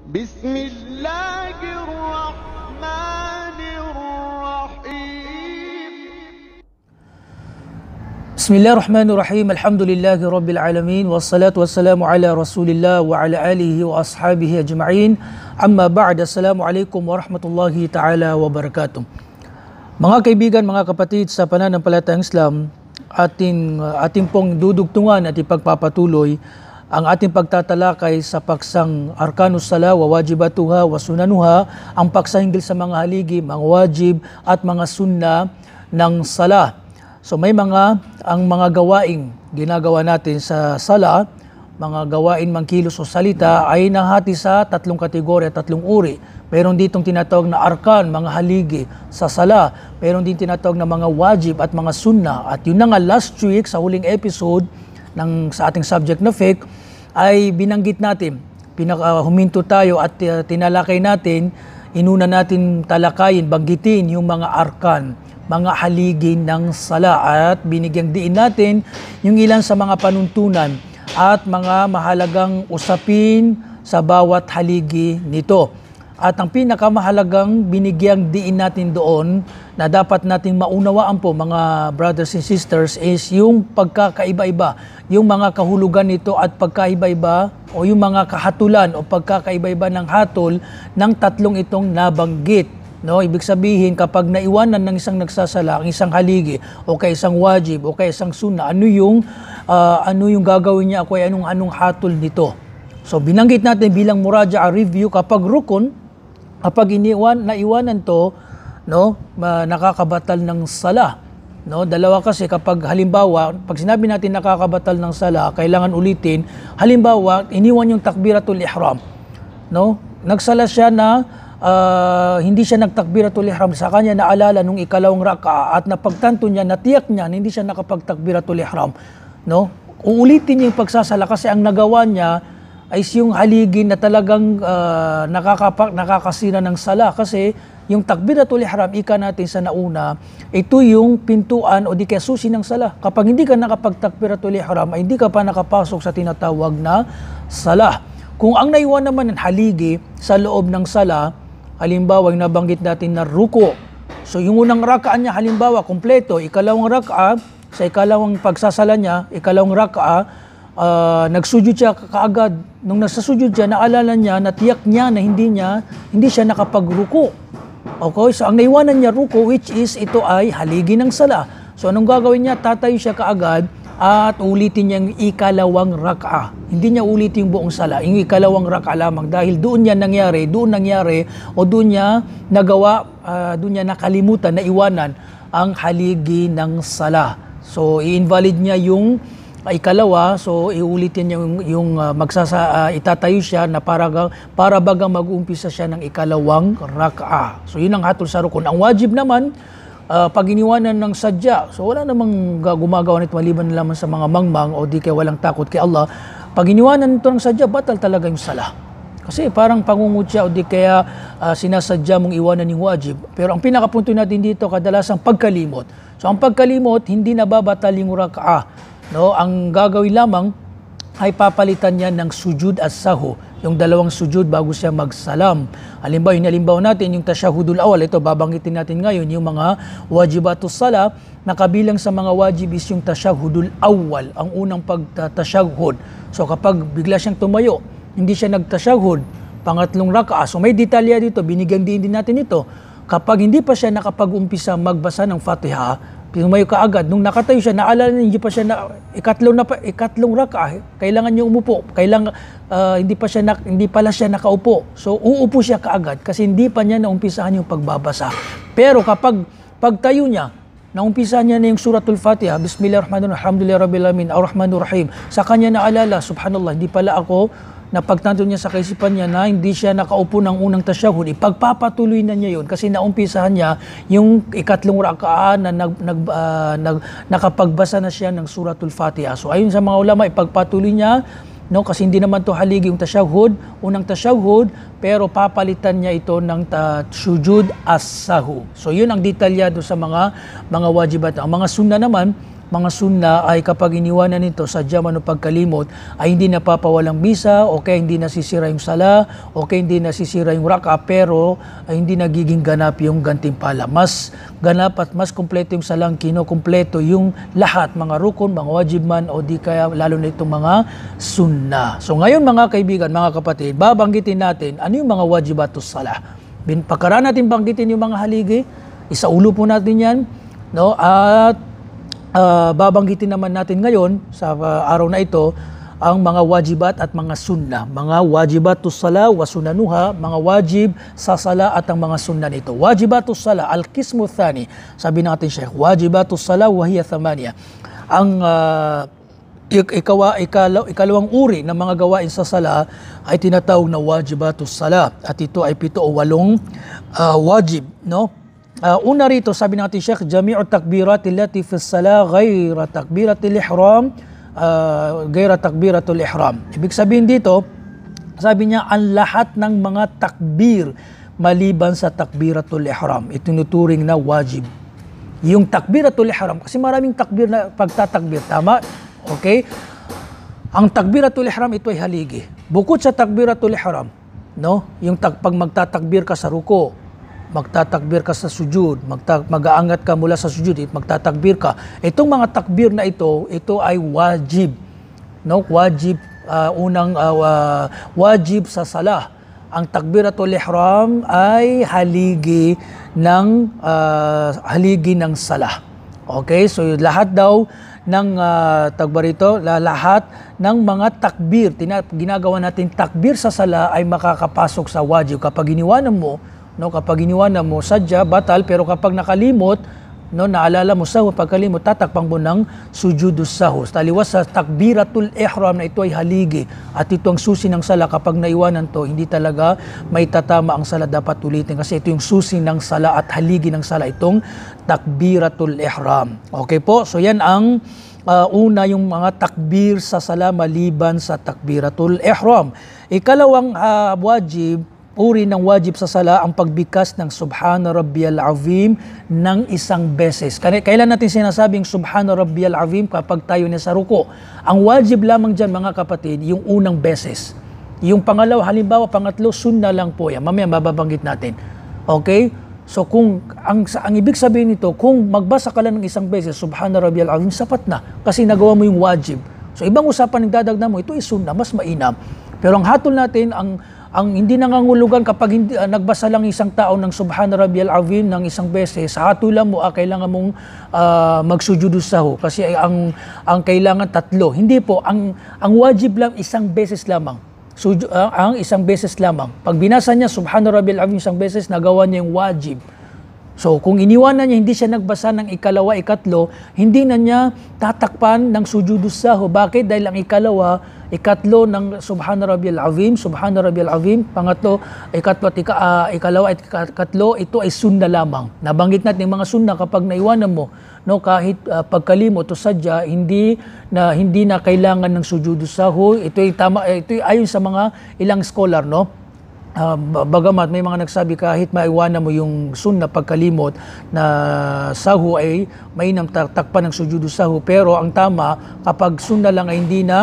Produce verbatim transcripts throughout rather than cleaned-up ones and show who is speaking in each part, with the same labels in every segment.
Speaker 1: بسم الله الرحمن الرحيم
Speaker 2: بسم الله الرحمن الرحيم الحمد لله رب العالمين والصلاة والسلام على رسول الله وعلى آله وأصحابه أجمعين أما بعد السلام عليكم ورحمة الله تعالى وبركاته. Mga kaibigan, mga kapatid sa pananampalatayang Islam, ating ating pong dudugtungan at ipagpapatuloy ang ating pagtatalakay sa paksang Arkanus Salah wa Wajibatuha wa Sunanuha, ang paksa hinggil sa mga haligi, mga wajib at mga sunna ng Salah. So may mga ang mga gawaing ginagawa natin sa Salah, mga gawain mangkilos o salita ay nahati sa tatlong kategorya, tatlong uri. Meron ditong tinatawag na arkan, mga haligi sa Salah. Meron din tinatawag na mga wajib at mga sunna. At yun na nga last week sa huling episode ng sa ating subject na fiqh ay binanggit natin, pinaka huminto tayo at uh, tinalakay natin, inuna natin talakayin, banggitin yung mga arkan, mga haligi ng Salah, at binigyang diin natin yung ilan sa mga panuntunan at mga mahalagang usapin sa bawat haligi nito. At ang pinakamahalagang binigyang diin natin doon na dapat nating maunawaan po mga brothers and sisters is yung pagkakaiba-iba, yung mga kahulugan nito at pagkaiba-iba o yung mga kahatulan o pagkakaiba-iba ng hatol ng tatlong itong nabanggit. No, ibig sabihin kapag naiwanan ng isang nagsasala ang isang haligi o kay isang wajib o kay isang sunna, ano yung uh, ano yung gagawin niya o kay anong anong hatol nito. So binanggit natin bilang muraja'a review, kapag rukun, kapag iniwan naiwanan to, no, uh, nakakabatal ng sala. No, dalawa kasi, kapag halimbawa, pag sinabi natin nakakabatal ng sala, kailangan ulitin. Halimbawa, iniwan yung takbiratul ihram. No? Nagsala siya na uh, hindi siya nagtakbiratul ihram, sa kanya naalala nung ikalawang raka'a at napagtanto niya, natiyak niya na hindi siya nakapagtakbiratul ihram. No? Uulitin niya yung pagsasala kasi ang nagawa niya ay yung haligi na talagang uh, nakakapak, nakakasira ng sala, kasi yung takbiratul ihram, ika natin sa nauna, ito yung pintuan o di kaya susi ng sala. Kapag hindi ka nakapagtakbiratul ihram, ay hindi ka pa nakapasok sa tinatawag na sala. Kung ang naiwan naman ng haligi sa loob ng sala, halimbawa yung nabanggit natin na ruko. So yung unang raka'an niya, halimbawa kompleto, ikalawang raka'a, sa ikalawang pagsasala niya, ikalawang raka'a, Uh, nagsujud siya kaagad. Nung nasasujud siya, naalala niya, natiyak niya na hindi niya, hindi siya nakapagruko. Okay? So, ang naiwanan niya ruko, which is, ito ay haligi ng sala. So, anong gagawin niya? Tatayo siya kaagad at ulitin niya yung ikalawang raka'a. Hindi niya ulitin yung buong sala, yung ikalawang raka'a lamang. Dahil doon niya nangyari, doon nangyari, o doon niya nagawa, uh, doon niya nakalimutan, naiwanan ang haligi ng sala. So, i-invalid niya yung ikalawa, so iulitin niya yung, yung uh, magsasa, uh, itatayo siya na para, para bagang mag-uumpisa siya ng ikalawang raka'a. So yun ang hatol sa rukun. Ang wajib naman, uh, pag iniwanan ng sadya, so wala namang gumagawa nito maliban na lamang sa mga mangmang o di kaya walang takot kay Allah. Pag iniwanan nito ng sadya, batal talaga yung sala. Kasi parang pangungutya o di kaya uh, sinasadya mong iwanan yung wajib. Pero ang pinakapunto natin dito, kadalasang pagkalimot. So ang pagkalimot, hindi nababatal yung raka'a. No, ang gagawin lamang ay papalitan niya ng sujud at sahu, yung dalawang sujud bago siya magsalam. Halimbawa, yung halimbawa natin, yung tasyahudul awal, ito babanggitin natin ngayon, yung mga wajibatus sala, na kabilang sa mga wajib is yung tasyahudul awal, ang unang pagtasyahud. So kapag bigla siyang tumayo, hindi siya nagtasyahud, pangatlong raka'a. So may detalya dito, binigyan din din natin ito. Kapag hindi pa siya nakapag-umpisa magbasa ng Fatiha, tumayo ka agad. Nung nakatayo siya, naalala niya, hindi pa siya na, ikatlong, na, ikatlong raka'a, kailangan niya umupo. Kailangan, uh, hindi, pa siya na, hindi pala siya nakaupo. So, uupo siya kaagad kasi hindi pa niya naumpisahan yung pagbabasa. Pero kapag pagtayo niya, naumpisahan niya na yung suratul Fatiha, Bismillahirrahmanirrahim, Alhamdulillahirrahmanirrahim, Ar-Rahmanirrahim, sa kanya naalala, subhanallah, hindi pala ako, napagtanto niya sa kaisipan niya na hindi siya nakaupo ng unang tasyahud, ipagpapatuloy na niya yun kasi naumpisahan niya yung ikatlong raka'a na nag, nag, uh, nag, nakapagbasa na siya ng suratul Fatiha. So ayon sa mga ulama, ipagpatuloy niya, no, kasi hindi naman to haligi yung tasyahud, unang tasyahud, pero papalitan niya ito ng ta, sujud as-sahu. So yun ang detalyado sa mga mga wajibat. Ang mga sunna naman, mga sunna ay kapag iniwanan nito sa man o pagkalimot ay hindi napapawalang bisa o kaya hindi nasisira yung sala o kaya hindi nasisira yung raka pero ay hindi nagiging ganap yung gantimpala. Mas ganap at mas kumpleto yung salang kinukumpleto yung lahat, mga rukun, mga wajib man o di kaya lalo na itong mga sunna. So ngayon mga kaibigan, mga kapatid, babanggitin natin ano yung mga wajibatus salah. Pagkaraan natin banggitin yung mga haligi, isaulo po natin yan, no? At uh, babanggitin naman natin ngayon sa uh, araw na ito ang mga wajibat at mga sunna. Mga wajibatus sala wa sunanuha, mga wajib sa sala at ang mga sunna nito. Wajibatus sala, al-qismu thani. Sabi natin, Sheikh, wajibatus sala wa hiya thamaniya. Ang uh, ikawa, ikalaw, ikalawang uri ng mga gawain sa sala ay tinatawag na wajibatus sala. At ito ay pito o walong uh, wajib, no? Uh, una rito, sabi natin, Sheikh, jami'u takbirati allati fi sala ghayra takbiratil ihram, uh, ghayra takbiratul ihram. Ibig sabihin dito, sabi niya, ang lahat ng mga takbir maliban sa takbiratul ihram, itinuturing na wajib. Yung takbiratul ihram, kasi maraming takbir na pagtatakbir, tama? Okay? Ang takbiratul ihram, ito ay haligi. Bukod sa takbiratul ihram, no? Yung tag, pag magtatakbir ka sa ruko, magtatakbir ka sa sujud, magta, mag-aangat ka mula sa sujud, magtatakbir ka. Itong mga takbir na ito, ito ay wajib. No? Wajib, uh, unang uh, uh, wajib sa salah. Ang takbiratul ihram ay haligi ng uh, haligi ng salah. Okay? So lahat daw ng uh, tagbarito, lahat ng mga takbir, tina, ginagawa natin takbir sa sala ay makakapasok sa wajib. Kapag iniwanan mo, no, kapag iniwanan mo, sadya, batal, pero kapag nakalimot, no, naalala mo sahur, pagkalimot, tatakpang mo ng sujudus sahur. Taliwas sa takbiratul ihram na ito ay haligi at ito ang susi ng sala. Kapag naiwanan to, hindi talaga may tatama ang sala, dapat ulitin kasi ito yung susi ng sala at haligi ng sala, itong takbiratul ihram. Okay po, so yan ang uh, una, yung mga takbir sa sala maliban sa takbiratul ihram. Ikalawang uh, wajib, uri ng wajib sa sala, ang pagbigkas ng Subhana Rabbiyal Azim ng isang beses. Kailan natin sinasabing Subhana Rabbiyal Azim? Kapag tayo na sa ruko. Ang wajib lamang dyan, mga kapatid, yung unang beses. Yung pangalawa, halimbawa, pangatlo, sunna lang po yan. Mamaya mababanggit natin. Okay? So kung ang, ang ibig sabihin nito, kung magbasa ka lang ng isang beses, Subhana Rabbiyal Azim, sapat na. Kasi nagawa mo yung wajib. So ibang usapan ng dadagdag mo, ito is sunna, mas mainam. Pero ang hatol natin, ang ang hindi nangangulugan kapag hindi, uh, nagbasa lang isang tao ng Subhana Rabbiyal Azim ng isang beses, sa hatulan mo, ah, kailangan mong uh, magsujudus sahu kasi ay, ang, ang kailangan tatlo. Hindi po, ang, ang wajib lang isang beses lamang. Suju, uh, ang isang beses lamang. Pag binasa niya Subhana Rabbiyal Azim isang beses, nagawa niya yung wajib. So kung iniwanan niya, hindi siya nagbasa ng ikalawa, ikatlo, hindi na niya tatakpan ng sujudus sahu. Bakit? Dahil ang ikalawa, ikatlo ng Subhana Rabbiyal Azim, Subhana Rabbiyal Azim, pangatlo, ikatlo at ika, uh, ikalawa at ikatlo, ito ay sunna lamang. Nabanggit natin yung mga sunna kapag naiwanan mo, no, kahit uh, pagkalimot o sadya, hindi na hindi na kailangan ng sujudus sahu. Ito ay tama, ito ay ayon sa mga ilang scholar, no. Uh, bagamat may mga nagsabi kahit maiwanan mo yung sunna pagkalimot na sahu ay mainam takpan ng sujudus sahu, pero ang tama kapag sunna lang ay hindi na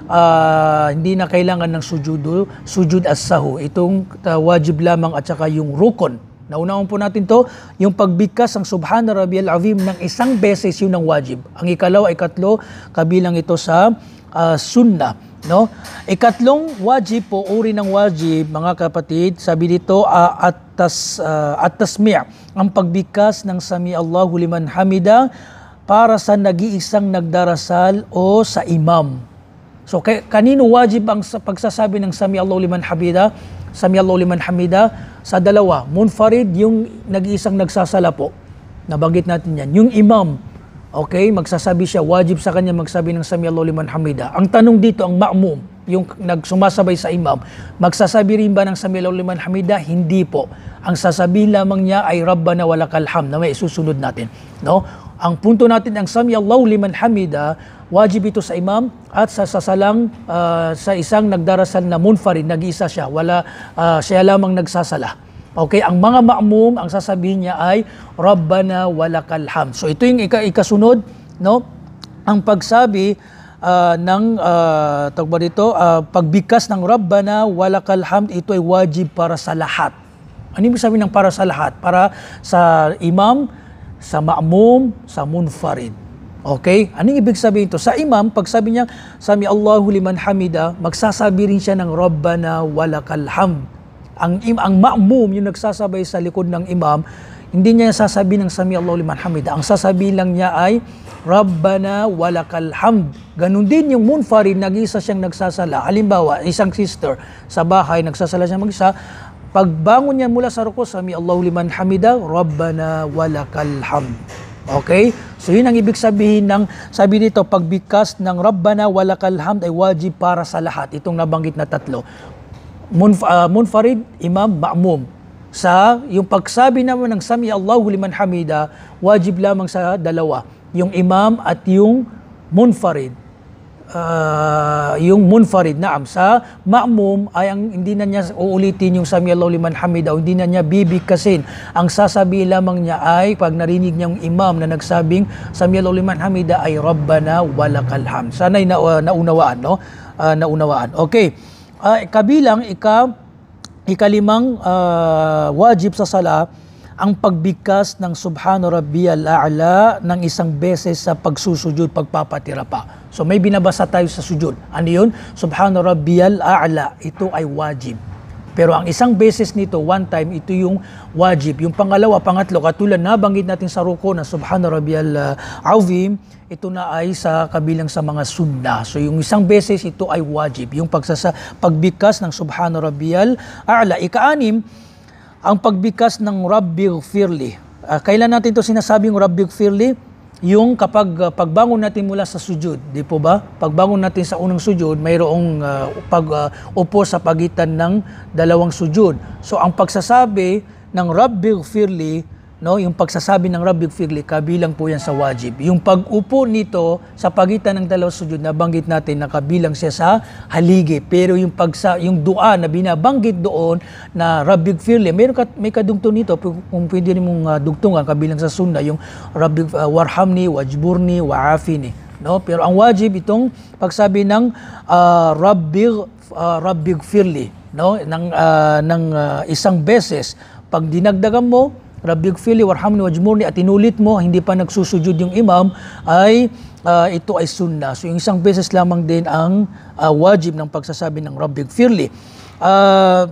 Speaker 2: uh, hindi na kailangan ng sujudu sujud as sahu, itong uh, wajib lamang at saka yung rukun. Naunawang po natin to, yung pagbigkas ng Subhana Rabbiyal Azim ng isang beses, yun ang wajib. Ang ikalawa, ikatlo, kabilang ito sa uh, sunna. No? Ikatlong wajib po, uri ng wajib, mga kapatid, sabi dito, uh, at-tas, uh, at-tasmi', ang pagbigkas ng Sami Allahu liman hamida para sa nag-iisang nagdarasal o sa imam. So, kay, kanino wajib ang pagsasabi ng Sami Allahu liman hamida? Sami Allahu liman hamida sa dalawa. Munfarid, yung nag-iisang nagsasala po. Nabanggit natin yan. Yung imam, okay, magsasabi siya, wajib sa kanya magsabi ng Sami Allahu liman hamida. Ang tanong dito, ang ma'mum, yung nagsumasabay sa imam, magsasabi rin ba ng Sami Allahu liman hamida? Hindi po. Ang sasabihin lamang niya ay Rabbana walakal hamd, na may isusunod natin. No? Ang punto natin, ang Sami Allahu liman hamida, wajib ito sa imam at sa sasalang uh, sa isang nagdarasal na munfarid, nag-iisa siya, wala uh, siya lamang nagsasala. Okay, ang mga ma'mum, ang sasabihin niya ay Rabbana walakal hamd. So ito yung ika ikasunod, no? ang pagsabi uh, ng uh, tawag ba dito, uh, pagbigkas ng Rabbana walakal hamd, ito ay wajib para sa lahat. Ano ibig sabihin ng para sa lahat? Para sa imam, sa ma'mum, sa munfarid. Okay? Anong ibig sabihin ito? Sa imam, pag sabi niya, Sami Allahu liman hamida, magsasabi rin siya ng Rabbana walakal hamd. Ang, ang ma'mum, yung nagsasabay sa likod ng imam, hindi niya sasabi ng Sami Allahu liman hamida. Ang sasabihin lang niya ay Rabbana walakal hamd. Ganun din yung munfarid, nag-isa siyang nagsasala. Halimbawa, isang sister sa bahay, nagsasala siya mag-isa. Pagbangon niya mula sa ruko, Sami Allahu liman hamida, Rabbana walakal hamd. Okay? So yun ang ibig sabihin ng, sabi dito, pagbigkas ng Rabbana walakal hamd ay wajib para sa lahat. Itong nabanggit na tatlo. Munf, uh, munfarid, imam, ma'mum. Sa yung pagsabi naman ng Sami Allahu liman hamida, wajib lamang sa dalawa, yung imam at yung munfarid. Uh, yung munfarid, naam, sa ma'mum ay ang hindi na niya uulitin yung Sami Allahu liman hamida, o hindi na niya bibigkasin. Ang sasabihin lamang niya ay pag narinig niya yung imam na nagsabing Sami Allahu liman hamida ay Rabbana walakal hamd. Sana'y na, uh, naunawaan, no? Uh, naunawaan. Okay. Uh, kabilang ika ikalimang uh, wajib sa sala ang pagbigkas ng Subhana Rabbiyal A'la ng isang beses sa pagsusujud, pagpapatira pa. So may binabasa tayo sa sujud. Ano yun? Subhana Rabbiyal A'la. Ito ay wajib. Pero ang isang beses nito, one time, ito yung wajib. Yung pangalawa, pangatlo, katulad na banggit natin sa ruko na Subhana Rabbiyal uh, Azim, ito na ay sa kabilang sa mga sunna. So yung isang beses, ito ay wajib. Yung pagsasa, pagbigkas ng Subhana Rabbiyal A'la. Ika-anim, ang pagbigkas ng Rabbighfirli. Uh, kailan natin ito sinasabing Rabbighfirli? Yung kapag uh, pagbangon natin mula sa sujud, di po ba? Pagbangon natin sa unang sujud, mayroong uh, pag uh, upo sa pagitan ng dalawang sujud. So ang pagsasabi ng Rabbighfirli, no, yung pagsasabi ng Rabbighfirli, kabilang po yan sa wajib. Yung pag-upo nito sa pagitan ng dalawang sujud, nabanggit natin na kabilang siya sa haligi. Pero yung pagsa yung dua na binabanggit doon na Rabbighfirli, mayroon ka, may kadugtong nito, kung pwede rin mong uh, dugtungan kabilang sa sunna, yung Rabbig uh, warhamni, wajburni, wa'afini. No? Pero ang wajib itong pagsabi ng uh, Rabbig uh, Rabbighfirli, no, ng uh, ng uh, isang beses. Pag dinagdagan mo Rabbighfirli warhamni wajburni at inulit mo, hindi pa nagsusujud yung imam, ay uh, ito ay sunnah. So yung isang beses lamang din ang uh, wajib ng pagsasabi ng Rabbighfirli. Uh,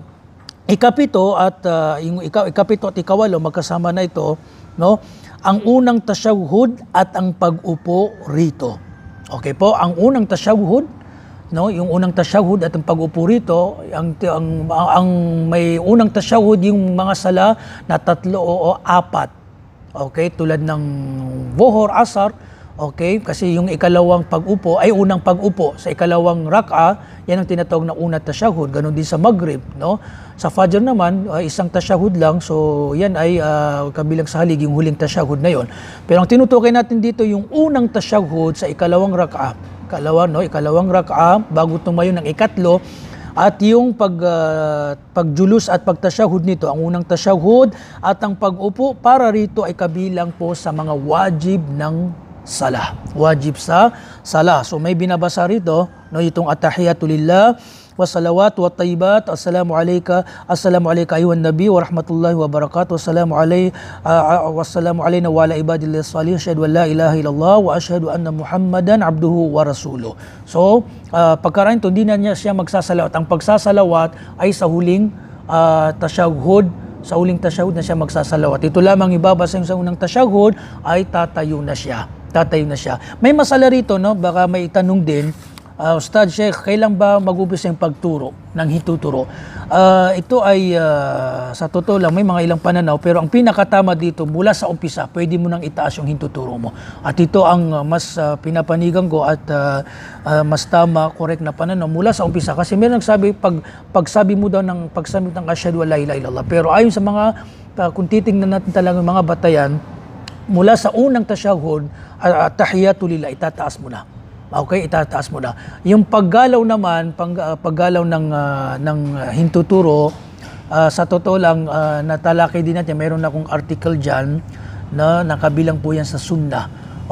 Speaker 2: ikapito at uh, yung ika, ikapito at ikawalo, magkasama na ito, no? Ang unang tasyahud at ang pag-upo rito. Okay po, ang unang tasyahud, no, yung unang tasyahud at ang pag-upo rito, ang, ang, ang may unang tasyahud yung mga sala na tatlo o, o apat. Okay, tulad ng Wohor, Asar, okay, kasi yung ikalawang pag-upo ay unang pag-upo. Sa ikalawang rak'a, yan ang tinatawag na unang tasyahud. Ganon din sa Maghrib, no? Sa Fajr naman, uh, isang tasyahud lang. So, yan ay uh, kabilang sa halig, yung huling tasyahud na yon. Pero ang tinutukoy natin dito, yung unang tasyahud sa ikalawang rak'a. Ikalawa, no? Ikalawang rak'a, bago tumayo ng ikatlo. At yung pag, uh, pagjulus at pagtasyahud nito, ang unang tasyahud at ang pag-upo para rito ay kabilang po sa mga wajib ng salah. Wajib sa salah. So may binabasa rito, no, itong atahiyatu lillah wa salawat wa tayyibat. Assalamu alayka, assalamu alayka ayuhan nabi wa rahmatullahi wa barakatuh. Assalamu alayhi uh, wa assalamu alayna wa ala ibadillahi salihin. Asyhadu an la ilaha illallah wa asyhadu anna Muhammadan abduhu wa rasuluh. So, uh, pagkaraan ito, hindi na niya siya magsasalawat. Ang pagsasalawat ay sa huling uh, tasyahud, sa huling tasyahud na siya magsasalawat. Ito lamang ibabasa yung sa unang tasyahud ay tatayo na siya. Tatayo na siya. May masala rito, no? Baka may itanong din, uh, Ustad Sheikh, kailan ba mag-umpisa yung pagturo ng hituturo? Uh, ito ay uh, sa totoo lang, may mga ilang pananaw, pero ang pinakatama dito, mula sa umpisa, pwede mo nang itaas yung hituturo mo. At ito ang uh, mas uh, pinapanigan ko at uh, uh, mas tama, correct na pananaw mula sa umpisa. Kasi meron nagsabi, pag, pagsabi mo daw ng pagsabi ng asyhadu an la ilaha illallah. Pero ayon sa mga, uh, kung titingnan natin talaga mga batayan, mula sa unang tasyahud, uh, tahiyatu lillah, itataas mo na. Okay, itataas mo na. Yung paggalaw naman, pag, uh, paggalaw ng, uh, ng hintuturo, uh, sa totoo lang, uh, natalakay din natin, mayroon akong article dyan na nakabilang po yan sa sunnah.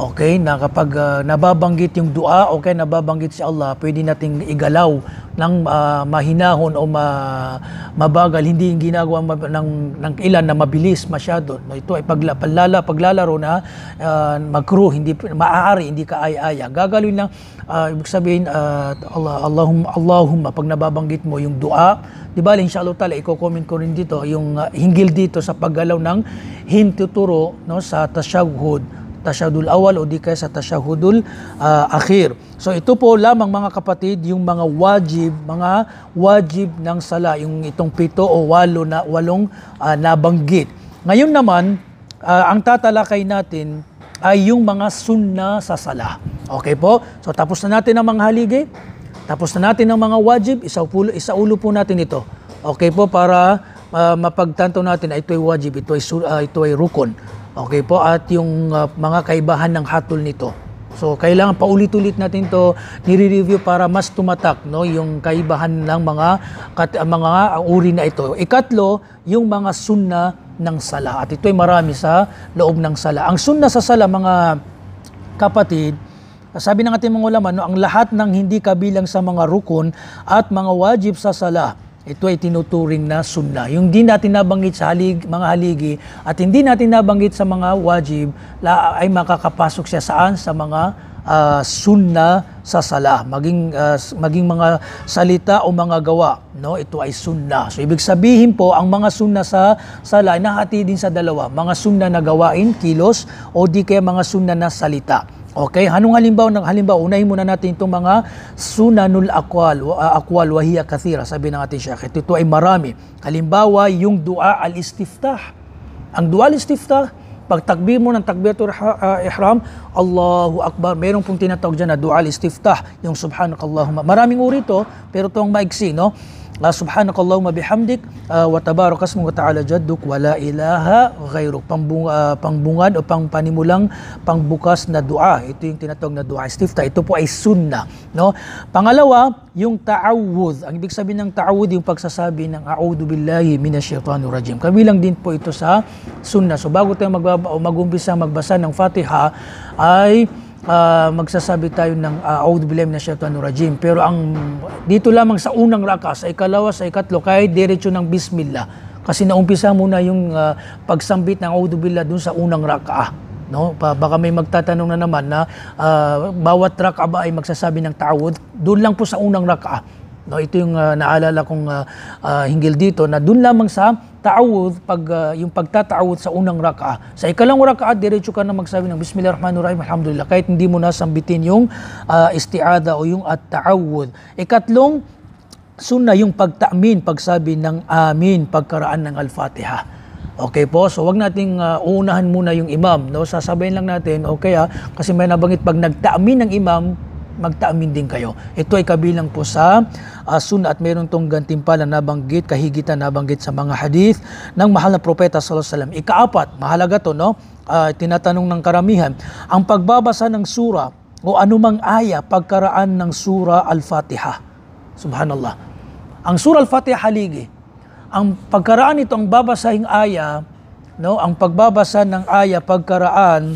Speaker 2: Okay, na kapag uh, nababanggit yung dua, okay, nababanggit si Allah, pwede nating igalaw ng uh, mahinahon o ma, mabagal, hindi yung ginagawa ng, ng ilan na mabilis masyado. Ito ay pagla, paglala, paglalaro na uh, magkruh, hindi maaari, hindi ka ay-aya. Gagalawin lang, uh, ibig sabihin, uh, Allah, Allahumma, Allahumma, pag nababanggit mo yung dua, di ba, inshallah ta'ala, i-comment ko rin dito, yung uh, hinggil dito sa paggalaw ng hintuturo, no, sa tasyahud, tasyahudul awal o di kaya sa tasyahudul uh, akhir. So ito po lamang mga kapatid yung mga wajib, mga wajib ng sala, yung itong pito o walo na walong uh, nabanggit. Ngayon naman, uh, ang tatalakay natin ay yung mga sunna sa sala. Okay po? So tapos na natin ang mga haligi, tapos na natin ang mga wajib, isaulo, isaulo po natin ito. Okay po, para uh, mapagtanto natin ay ito ay wajib, ito ay, uh, ito ay rukun. Okay po, at yung uh, mga kaibahan ng hatol nito. So kailangan paulit-ulit natin to nire-review para mas tumatak, no, yung kaibahan ng mga kat, uh, mga uri na ito. Ikatlo, yung mga sunna ng sala. At ito ay marami sa loob ng sala. Ang sunna sa sala, mga kapatid, sabi ng ating mga ulama, no, ang lahat ng hindi kabilang sa mga rukun at mga wajib sa sala, ito ay tinuturing na sunna. Yung di natin nabanggit sa halig, mga haligi at hindi natin nabanggit sa mga wajib, la, ay makakapasok siya saan? Sa mga uh, sunna sa sala. Maging, uh, maging mga salita o mga gawa. No? Ito ay sunna. So ibig sabihin po, ang mga sunna sa sala ay nahati din sa dalawa. Mga sunna na gawain, kilos, o di kaya mga sunna na salita. Okay, anong halimbawa ng halimbawa? Unahin muna natin itong mga sunanul aqwal, uh, aqwal wahiya kathira, sabi ng ating Syekh. Ito, ito ay marami. Halimbawa, yung dua al-istiftah. Ang dua al-istiftah, pag takbir mo ng takbiratul uh, ihram, Allahu Akbar, meron pong tinatawag dyan na dua al-istiftah, yung subhanakallahumma. Maraming uri ito, pero ito ang maigsi, no? La subhanakallahumma bihamdik uh, wa tabarakasmu wa ta'ala jadduk wa la ilaha ghairuk. Pangbung, uh, pangbungad o pangpanimulang pangbukas na dua. Ito yung tinatawag na dua istiftah. Ito po ay sunna, no? Pangalawa, yung ta'awudh. Ang ibig sabihin ng ta'awudh, yung pagsasabi ng a'udhu billahi minasyaitanir rajim. Kabilang din po ito sa sunna. So bago tayo mag-umpisa magbasa ng Fatiha, ay Uh, magsasabi tayo ng a'udhu billahi minasyaitanir rajim. Pero ang dito lamang sa unang raka, sa ikalawa, sa ikatlo, kahit diretso ng bismillah. Kasi naumpisa muna yung uh, pagsambit ng a'udhu billah dun sa unang raka. No? Baka may magtatanong na naman na uh, bawat raka ba ay magsasabi ng ta'awudh? Doon lang po sa unang raka. No, ito yung uh, naalala kong uh, uh, hinggil dito na doon lamang sa ta'awudh, pag, uh, yung pagtata'awudh sa unang raka'ah. Sa ikalawang raka'ah, diretso ka na magsabi ng Bismillahirrahmanirrahim, Alhamdulillah, kahit hindi mo nasambitin yung uh, isti'adha o yung at-ta'awudh. Ikatlong, sunna yung pagta'min, pagsabi ng amin, pagkaraan ng Al-Fatiha. Okay po, so wag nating uh, uunahan muna yung imam, no? Sasabayin lang natin, okay ha, kasi may nabanggit pag nagta'min ng imam, magtaamin din kayo. Ito ay kabilang po sa uh, sunna at mayroon tong gantimpala na nabanggit, kahigitan nabanggit sa mga hadith ng mahal na propeta sallallahu alaihi wasallam. Ikaapat, mahalaga to, no? Uh, tinatanong ng karamihan, ang pagbabasa ng sura o anumang aya pagkaraan ng sura Al-Fatiha. Subhanallah. Ang sura Al-Fatiha haligi. Ang pagkaraan nito, ang babasahing aya, no? Ang pagbabasa ng aya pagkaraan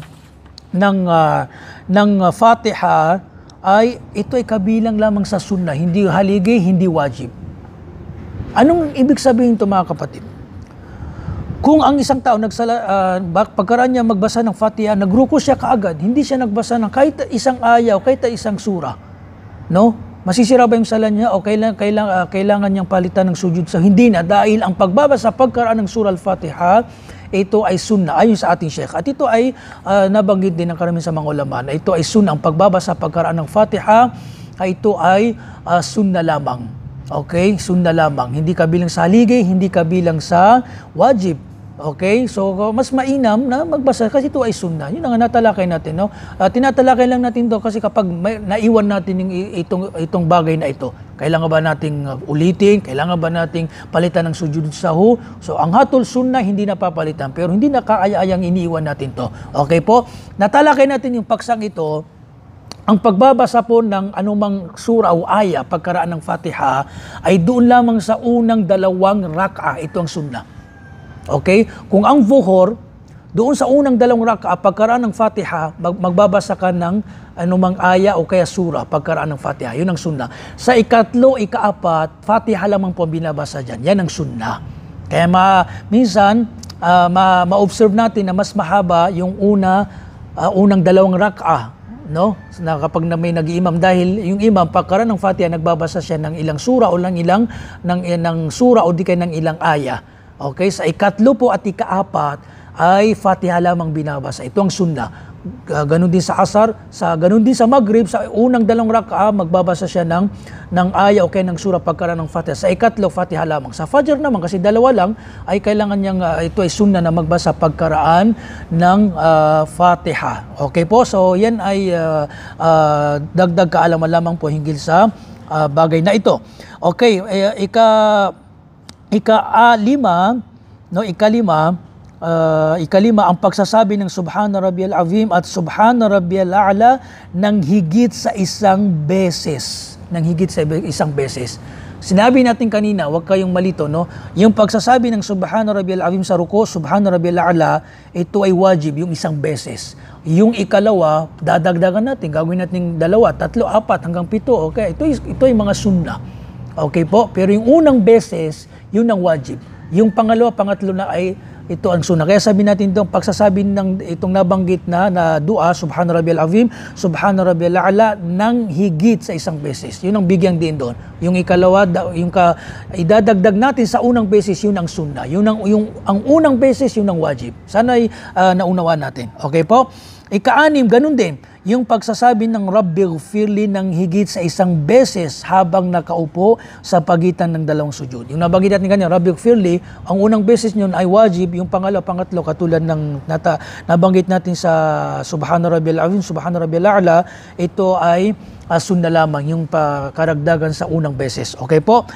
Speaker 2: ng uh, ng uh, Fatiha ay ito ay kabilang lamang sa sunnah, hindi haligi, hindi wajib. Anong ibig sabihin ito, mga kapatid? Kung ang isang tao nagsala, uh, pagkaraan niya magbasa ng Fatiha, nagruko siya kaagad, hindi siya nagbasa ng kahit isang ayaw, kahit isang sura, no? Masisira ba yung sala niya o kailangan, kailangan, uh, kailangan niyang palitan ng sujud sa hindi na, dahil ang pagbabasa pagkaraan ng surah Al-Fatiha, ito ay sunna ayon sa ating Sheikh. At ito ay uh, nabanggit din ng karamihan sa mga ulama na ito ay sunna. Ang pagbabasa pagkaraan ng Fatiha, ay ito ay uh, sunna lamang. Okay? Sunna lamang. Hindi kabilang sa haligi, hindi kabilang sa wajib. Okay? So, mas mainam na magbasa kasi ito ay sunna. Yun ang natalakay natin, no? Uh, tinatalakay lang natin to kasi kapag may, naiwan natin yung itong, itong bagay na ito, kailangan ba nating ulitin? Kailangan ba nating palitan ng sujud sahu? So, ang hatol sunna hindi napapalitan, pero hindi nakaaya-ayang iniiwan natin to. Okay po? Natalakay natin yung paksang ito. Ang pagbabasa po ng anumang sura o aya pagkaraan ng Fatiha ay doon lamang sa unang dalawang rak'ah. Ito ang sunna. Okay? Kung ang zuhur, Doon sa unang dalawang raka, pagkaraan ng Fatiha, mag- magbabasa ka ng anumang aya o kaya sura pagkaraan ng Fatiha. Yun ang sunnah. Sa ikatlo, ikaapat, Fatiha lamang po ang binabasa dyan. Yan ang sunnah. Kaya ma, minsan, uh, ma, ma-observe natin na mas mahaba yung una, uh, unang dalawang raka, no? Na kapag na may nag-iimam, dahil yung imam pagkaraan ng Fatiha nagbabasa siya ng ilang sura o ng ilang ng, ng sura o di kaya ng ilang aya. Okay, sa ikatlo po at ikaapat ay Fatiha lamang binabasa. Ito ang sunnah. Ganon din sa Asar, sa ganon din sa Maghrib, sa unang dalawang rak'a magbabasa siya ng ng aya o kaya ng sura pagkaraan ng Fatiha. Sa ikatlo, Fatiha lamang. Sa Fajr naman, kasi dalawa lang, ay kailangan niyang, uh, ito ay sunnah na magbasa pagkaraan ng uh, Fatiha. Okay po, so yan ay uh, uh, dagdag kaalaman lamang po hinggil sa uh, bagay na ito. Okay, eh, ika ika-lima, no, ikalima, Uh, ikalima, ang pagsasabi ng Subhana Rabbiyal Azim at Subhana Rabbiyal A'la ng higit sa isang beses. Ng higit sa isang beses. Sinabi natin kanina, huwag kayong malito, no? Yung pagsasabi ng Subhana Rabbiyal Azim sa ruko, Subhana Rabbiyal A'la, ito ay wajib, yung isang beses. Yung ikalawa, dadagdagan natin, gagawin natin dalawa, tatlo, apat, hanggang pito. Okay? Ito, ito ay mga sunnah. Okay po? Pero yung unang beses, yun ang wajib. Yung pangalawa, pangatlo na ay ito ang sunnah. Kaya sabi natin itong pagsasabi ng itong nabanggit na na dua, Subhana Rabbiyal Azim, Subhana Rabbiyal A'la, ng higit sa isang beses. Yun ang bigyang din doon. Yung ikalawa, yung ka, idadagdag natin sa unang beses, yun ang sunnah. Yun ang, yung, ang unang beses, yun ang wajib. Sana ay uh, naunawaan natin. Okay po? Ika-anim, ganun din. Yung pagsasabi ng Rabbighfirli ng higit sa isang beses habang nakaupo sa pagitan ng dalawang sujud. Yung nabanggit natin kanina, Rabbighfirli, ang unang beses nyon ay wajib, yung pangalawa, pangatlo, katulad ng nata, nabanggit natin sa Subhana Rabbiyal Azim, Subhana Rabbiyal A'la, ito ay uh, sunnah lamang, yung karagdagan sa unang beses. Okay po?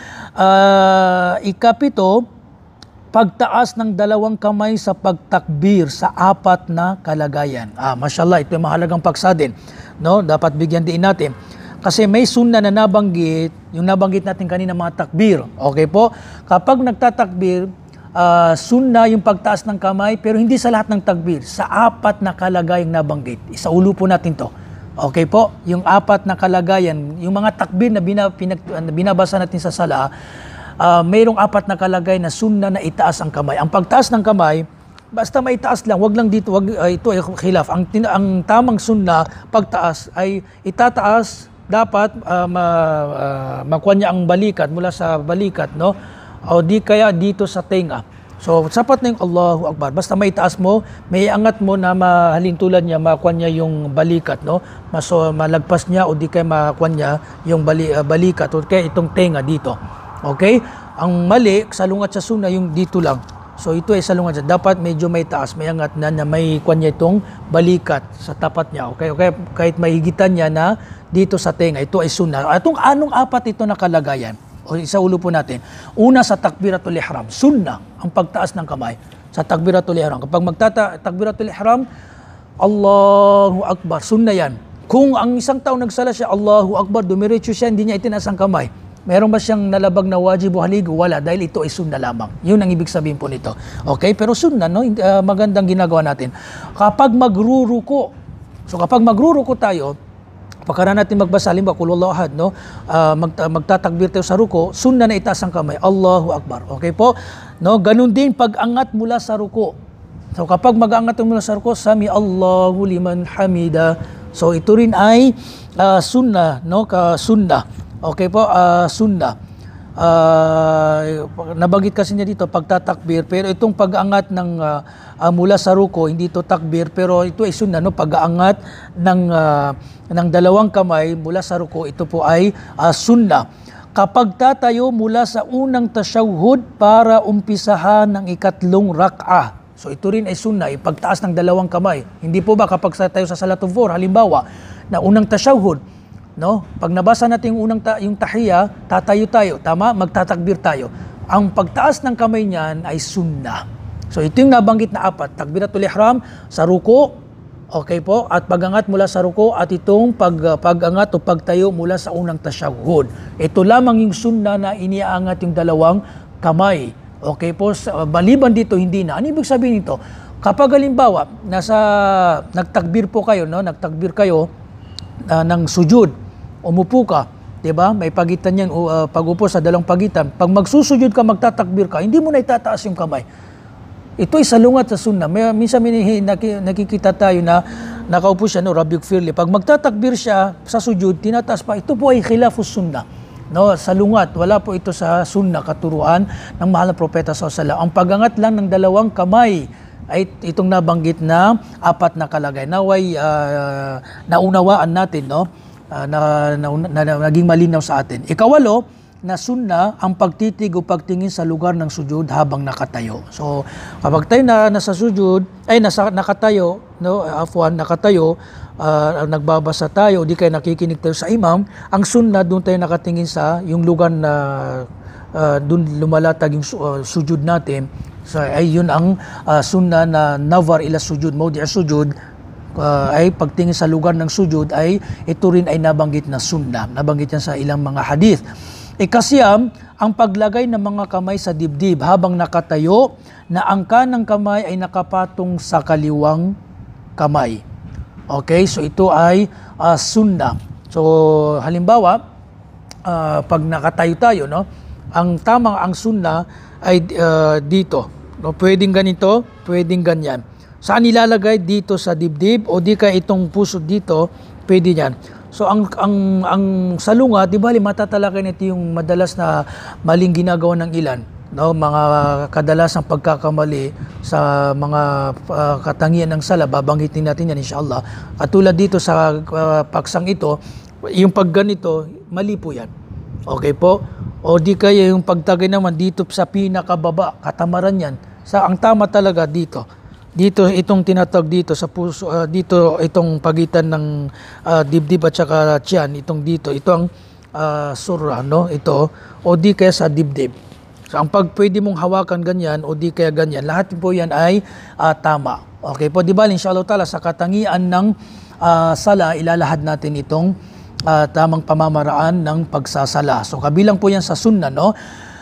Speaker 2: Uh, ikapito, pagtaas ng dalawang kamay sa pagtakbir sa apat na kalagayan. Ah, mashallah, ito ay mahalagang paksa din, no? Dapat bigyan din natin. Kasi may sunnah na nabanggit, yung nabanggit natin kanina mga takbir. Okay po? Kapag nagtatakbir, uh, sunnah yung pagtaas ng kamay, pero hindi sa lahat ng takbir, sa apat na kalagayang nabanggit. Isaulo po natin to. Okay po? Yung apat na kalagayan, yung mga takbir na, bina, pinag, na binabasa natin sa sala, Uh, mayroong apat na kalagay na sunnah na itaas ang kamay. Ang pagtaas ng kamay, basta maitaas lang, wag lang dito, wag, uh, ito ay khilaf. Ang, ang tamang sunnah, pagtaas, ay itataas, dapat uh, ma, uh, makuha niya ang balikat, mula sa balikat, no? O di kaya dito sa tenga. So, sapat na yung Allahu Akbar. Basta maitaas mo, may angat mo na mahalintulan niya, makuha niya yung balikat, no? Maso, malagpas niya o di kaya makuha niya yung bali, uh, balikat o kaya itong tenga dito. Okay? Ang mali, salungat sa sunnah, yung dito lang. So ito ay salungat sa, dapat medyo may taas, may angat na, na may kanya itong balikat sa tapat niya. Okay? Okay? Kahit mahigitan niya na dito sa tenga, ito ay sunnah. Atong anong apat ito na kalagayan? O isa ulo po natin. Una, sa takbiratul ihram, sunnah, ang pagtaas ng kamay. Sa takbiratul ihram. Kapag magta-takbiratul ihram, Allahu Akbar, sunnah yan. Kung ang isang tao nagsala siya, Allahu Akbar, dumiretso siya, hindi niya itinaas ang kamay. Meron ba siyang nalabag na wajib o haligo? Wala, dahil ito ay sunnah lamang. Yun ang ibig sabihin po nito. Okay? Pero sunnah, no? Uh, magandang ginagawa natin. Kapag magruruko, so kapag magruruko tayo, pagkaraan natin magbasa, halimbawa, Qul Huwallahu Ahad, no? Uh, mag, magtatakbir tayo sa ruko, sunnah na itaas ang kamay. Allahu Akbar. Okay po? No? Ganun din pag-angat mula sa ruko. So kapag mag-angat mula sa ruko, Sami Allahu liman hamida. So ito rin ay uh, sunnah, no? Ka sunnah. Okay po, uh, sunnah. Uh, nabanggit kasi niya dito, pagtatakbir, pero itong pag-angat ng uh, uh, mula sa ruko, hindi ito takbir, pero ito ay sunnah, no? Pag-aangat ng, uh, ng dalawang kamay mula sa ruko, ito po ay uh, sunnah. Kapag tatayo mula sa unang tasyahud para umpisahan ng ikatlong rak'ah. So ito rin ay sunnah, pagtaas ng dalawang kamay. Hindi po ba kapag tayo sa Salatul Zuhur, halimbawa, na unang tasyahud, no? Pag nabasa natin yung unang ta- yung tahiyya, tatayo tayo, tama? Magtatakbir tayo. Ang pagtaas ng kamay niyan ay sunnah. So ito yung nabanggit na apat, takbiratul ihram sa ruko, okay po, at pag-angat mula sa ruko, at itong pag, pag-angat o pagtayo mula sa unang tasyahud. Ito lamang yung sunnah na iniaangat yung dalawang kamay. Okay po, baliban dito hindi na. Ano ibig sabihin nito? Kapag halimbawa, nasa, nagtakbir po kayo, no? Nagtakbir kayo uh, ng sujud, umupo ka, di ba? May pagitan yan, uh, pag-upo sa dalawang pagitan. Pag magsusujud ka, magtatakbir ka, hindi mo na itataas yung kamay. Ito ay salungat sa sunnah. May, minsan may nakikita tayo na nakaupo siya, no? Rabiuk firli. Pag magtatakbir siya sa sujud, tinataas pa. Ito po ay khilafus sunnah. No, salungat, wala po ito sa sunnah, katuruan ng mahal na propeta sallallahu alaihi wasallam. Ang pagangat lang ng dalawang kamay ay itong nabanggit na apat na kalagay. Naway uh, naunawaan natin, no? Uh, na, na, na, na naging malinaw sa atin. Ikawalo, na sunnah ang pagtitig o pagtingin sa lugar ng sujud habang nakatayo. So, kapag tayo na nasa sujud, ay nasa nakatayo, no, afwan, nakatayo, uh, nagbabasa tayo, di kayo nakikinig tayo sa imam, ang sunnah doon tayo nakatingin sa yung lugar na uh, doon lumalatag yung uh, sujud natin. So, ay yun ang uh, sunnah na nazar ila sujud, mawdi' sujud, uh, ay pagtingin sa lugar ng sujud, ay ito rin ay nabanggit na sunnah. Nabanggit yan sa ilang mga hadith. Ikasyam, ang paglagay ng mga kamay sa dibdib habang nakatayo na ang kanang kamay ay nakapatong sa kaliwang kamay. Okay, so ito ay uh, sunnah. So halimbawa, uh, pag nakatayo tayo, no, ang tamang ang sunnah ay uh, dito. No, pwedeng ganito, pwedeng ganyan. Saan ilalagay? Dito sa dibdib o di ka itong puso dito, pwede yan. So ang ang ang salungat, di ba, matatalakay nito yung madalas na maling ginagawa ng ilan, no, mga kadalasang pagkakamali sa mga uh, katangian ng sala, babanggitin natin yan inshallah. Katulad dito sa uh, paksang ito, yung pagganito, mali po yan. Okay po? O di kaya yung pagtagay naman dito sa pinakababa, katamaran yan. Sa ang tama talaga dito. Dito itong tinatawag dito sa puso, uh, dito itong pagitan ng uh, dibdib at saka tiyan, itong dito, ito ang uh, surah, no, ito, o di kaya sa dibdib. So ang pag pwede mong hawakan ganyan o di kaya ganyan, lahat po yan ay uh, tama. Okay po, di ba, inshallah ta'ala sa katangian ng uh, sala, ilalahad natin itong uh, tamang pamamaraan ng pagsasala. So kabilang po yan sa sunnah, no.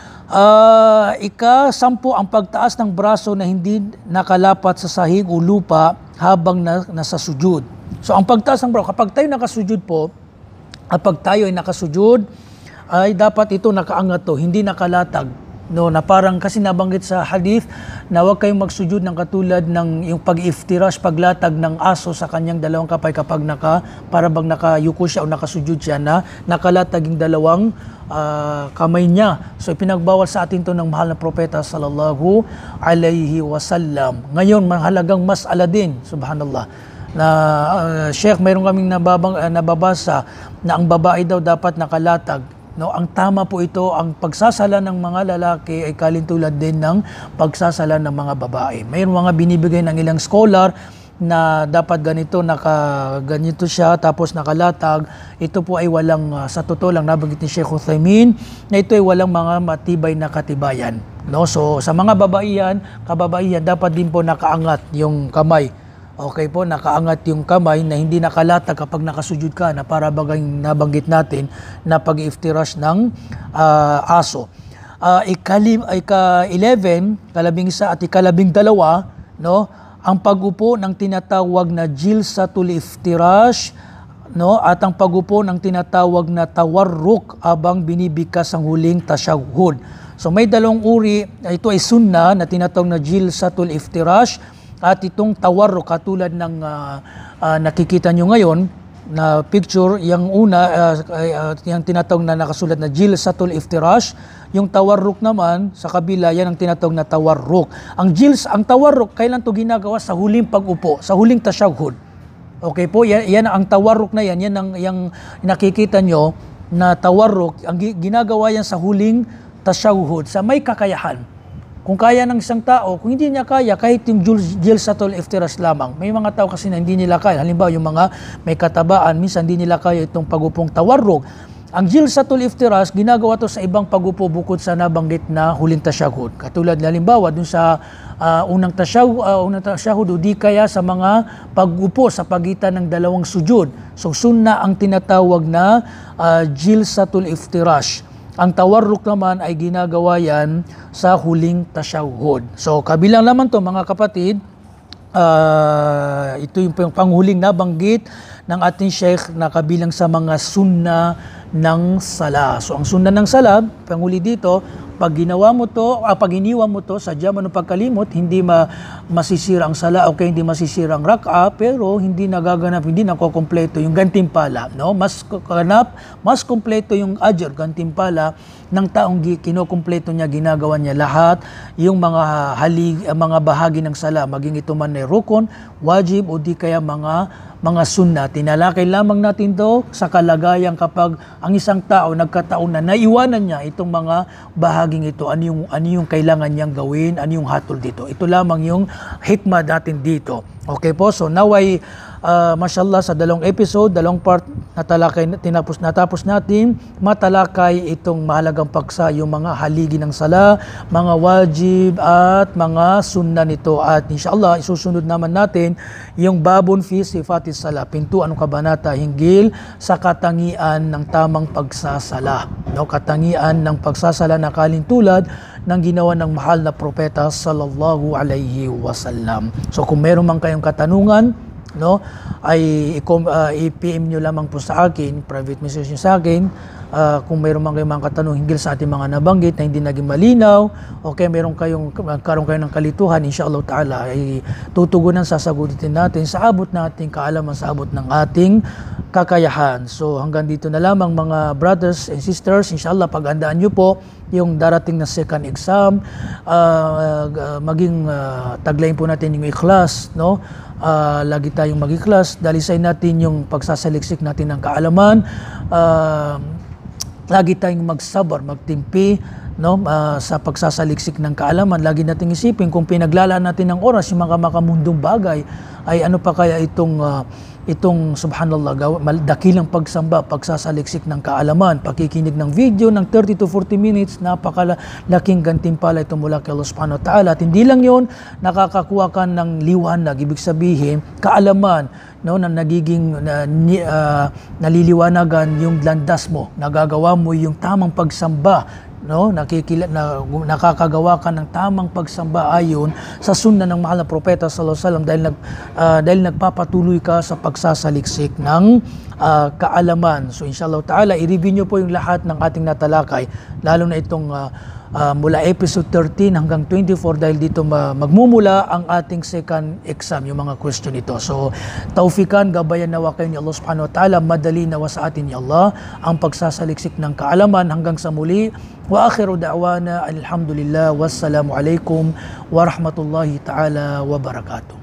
Speaker 2: Uh, ika-sampu ang pagtaas ng braso na hindi nakalapat sa sahig o lupa habang na, nasa sujud. So ang pagtaas ng braso, kapag tayo nakasujud po, kapag tayo ay nakasujud, ay dapat ito nakaangat to, hindi nakalatag. No, na parang kasi nabanggit sa hadith na huwag kayong magsujud ng katulad ng yung pag-iftirash, paglatag ng aso sa kanyang dalawang kapay kapag naka, para bang nakayuko siya o nakasujud siya na nakalatag yung dalawang uh, kamay niya. So ipinagbawal sa atin to ng mahal na propeta sallallahu alaihi wasallam. Ngayon, mahalagang mas'ala din, subhanallah, na uh, Sheikh, mayroon kaming nababang, uh, nababasa na ang babae daw dapat nakalatag. No, ang tama po ito, ang pagsasala ng mga lalaki ay kalintulad din ng pagsasala ng mga babae. Mayroon mga binibigay ng ilang scholar na dapat ganito, naka, ganito siya, tapos nakalatag. Ito po ay walang, uh, sa totoo lang, nabanggit ni Sheikh Uthaymin, na ito ay walang mga matibay na katibayan. No? So sa mga babaihan, kababaihan, dapat din po nakaangat yung kamay. Okay po, nakaangat yung kamay na hindi nakalatag kapag nakasujud ka, na para bagang nabanggit natin na pag-iftirash ng uh, aso. Uh, ikalim, ika-eleven, kalabing isa at ikalabing dalawa, no, ang pag-upo ng tinatawag na jilsatul iftirash, no, at ang pag-upo ng tinatawag na tawarruk abang binibigkas ang huling tashahhud. So may dalawang uri, ito ay sunnah na tinatawag na jilsatul iftirash, at itong tawarruk, katulad ng uh, uh, nakikita nyo ngayon na picture, yung una, uh, uh, yung tinatawag na nakasulat na jilsatul iftirash, yung tawarruk naman sa kabila, yan ang tinatawag na tawarruk. Ang jils, ang tawarruk, kailan to ginagawa? Sa huling pag-upo, sa huling tashahhud. Okay po, yan, yan ang tawarruk na yan, yan ang yung nakikita nyo na tawarruk, ang ginagawa yan sa huling tashahhud, sa may kakayahan. Kung kaya ng isang tao, kung hindi niya kaya, kahit yung jilsatul iftirash lamang. May mga tao kasi na hindi nila kaya. Halimbawa, yung mga may katabaan, minsan hindi nila kaya itong pag-upong tawarruk. Ang jilsatul iftirash, ginagawa to sa ibang pag-upo bukod sa nabanggit na huling tashahhud. Katulad, halimbawa, dun sa uh, unang tashahhud, uh, unang tashahhud, o di kaya sa mga pag-upo sa pagitan ng dalawang sujud. So, sunnah ang tinatawag na uh, jilsatul iftirash. Ang tawarruk naman ay ginagawa yan sa huling tashahhud. So kabilang naman to mga kapatid, uh, ito yung panghuling nabanggit ng ating Sheikh na kabilang sa mga sunna ng sala. So ang sunna ng sala, panghuli dito, pag ginawa mo to, ah, pag iniwan mo to, sadya mo ng pagkalimot, hindi ma, masisira ang sala, okay, hindi masisira ang rak'a, pero hindi nagaganap, hindi nakokompleto yung gantimpala, no? Mas ganap, mas kompleto yung ajr, gantimpala ng taong kinokompleto niya, ginagawa niya lahat, yung mga halig, mga bahagi ng sala, maging ito man ay rukun, wajib, o di kaya mga mga sunna. Tinalakay lamang natin to sa kalagayan kapag ang isang tao nagkataon na naiwanan niya itong mga bahaging ito, ano yung, ano yung kailangan niyang gawin, ano yung hatol dito. Ito lamang yung hikmah natin dito. Okay po, so naway, uh, mashallah, sa dalawang episode, dalawang part na talakay, tinapos, natapos natin, matalakay itong mahalagang paksa, yung mga haligi ng sala, mga wajib at mga sunna nito. At inshallah, isusunod naman natin yung babun fi sifatis sala, pintuan ng kabanata hinggil sa katangian ng tamang pagsasala. No, katangian ng pagsasala na kalintulad ng ginawa ng mahal na propeta sallallahu alaihi wasallam. So kung meron man kayong katanungan, no, ay uh, i-P M nyo lamang po sa akin, private message nyo sa akin, uh, kung meron man kayong mga katanungan hinggil sa ating mga nabanggit na hindi naging malinaw, okay, meron kayong karon kayo ng kalituhan, inshallah ta'ala, ay tutugunan, sasagutin natin sa abot nating kaalaman, sa abot ng ating kakayahan. So hanggang dito na lamang mga brothers and sisters, inshallah pag-andaan nyo po yung darating na second exam, uh, uh, maging uh, taglayin po natin yung ikhlas, no? Uh, lagi tayong mag-ikhlas, dalisay natin yung pagsasaliksik natin ng kaalaman, uh, lagi tayong magsabar, magtimpi, no, uh, sa pagsasaliksik ng kaalaman. Lagi nating isipin kung pinaglalaan natin ng oras yung mga makamundong bagay, ay ano pa kaya itong uh, itong subhanallah, dakilang pagsamba, pagsasaliksik ng kaalaman, pakikinig ng video ng thirty to forty minutes, napakalaking gantimpala ito mula kay Allah subhanahu wa ta'ala. At hindi lang yun, nakakakuha ka ng liwanag, ibig sabihin, kaalaman, no, na nagiging na, ni, uh, naliliwanagan yung landas mo, nagagawa mo yung tamang pagsamba, no, nakikila, na, nakakagawa ka ng tamang pagsamba ayon sa sunna ng mahal na propeta sallallahu alaihi wasallam, dahil nag uh, dahil nagpapatuloy ka sa pagsasaliksik ng uh, kaalaman. So inshallah ta'ala, i-review nyo po yung lahat ng ating natalakay, lalo na itong uh, uh, mula episode thirteen hanggang twenty-four, dahil dito ma- magmumula ang ating second exam, yung mga question ito. So taufikan, gabayan nawa kayo ni Allah subhanahu wa ta'ala, madali nawa sa atin ni Allah ang pagsasaliksik ng kaalaman. Hanggang sa muli, wa akhiru da'wana alhamdulillah, wassalamu alaikum warahmatullahi ta'ala wabarakatuh.